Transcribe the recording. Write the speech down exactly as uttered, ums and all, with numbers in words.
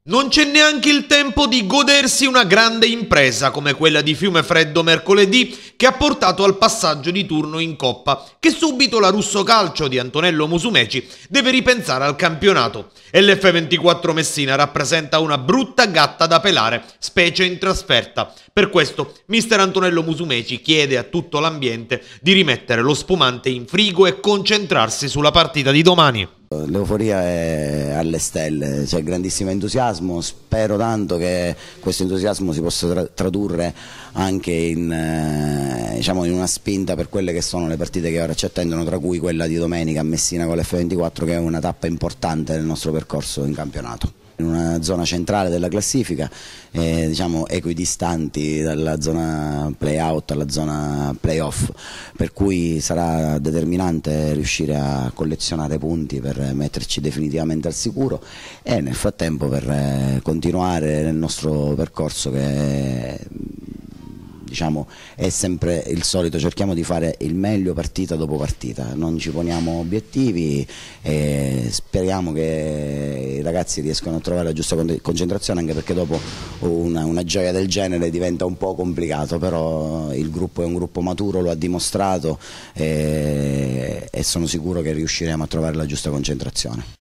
Non c'è neanche il tempo di godersi una grande impresa come quella di Fiumefreddo mercoledì, che ha portato al passaggio di turno in Coppa, che subito la Russo Calcio di Antonello Musumeci deve ripensare al campionato. E l'F ventiquattro Messina rappresenta una brutta gatta da pelare, specie in trasferta. Per questo mister Antonello Musumeci chiede a tutto l'ambiente di rimettere lo spumante in frigo e concentrarsi sulla partita di domani. L'euforia è alle stelle, c'è grandissimo entusiasmo, spero tanto che questo entusiasmo si possa tra tradurre anche in, eh, diciamo in una spinta per quelle che sono le partite che ora ci attendono, tra cui quella di domenica a Messina con l'F ventiquattro, che è una tappa importante nel nostro percorso in campionato. In una zona centrale della classifica, eh, diciamo equidistanti dalla zona play-out alla zona play-off, per cui sarà determinante riuscire a collezionare punti per metterci definitivamente al sicuro e nel frattempo per eh, continuare nel nostro percorso che diciamo è sempre il solito, cerchiamo di fare il meglio partita dopo partita, non ci poniamo obiettivi e speriamo che i ragazzi riescano a trovare la giusta concentrazione, anche perché dopo una, una gioia del genere diventa un po' complicato, però il gruppo è un gruppo maturo, lo ha dimostrato e, e sono sicuro che riusciremo a trovare la giusta concentrazione.